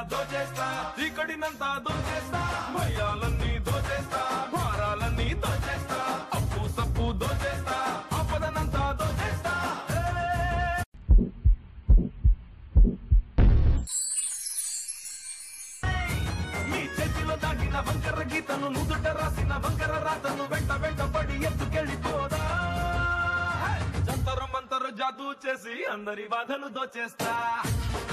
దోచేస్తా చీకటినంతా దోచేస్తా భయాలన్నీ దోచేస్తా భారాలన్నీ దోచేస్తా అప్పు సప్పు దోచేస్తా ఆపదనంతా దోచేస్తా మీ చేతిలో దాగిన వంకర గీతను నుదుట రాసిన వంకర రాతను వెంట వెంట పడి ఎత్తుకెళ్ళిపోదా జంతరు మంతరు జాదూ చేసి అందరి బాధలు దోచేస్తా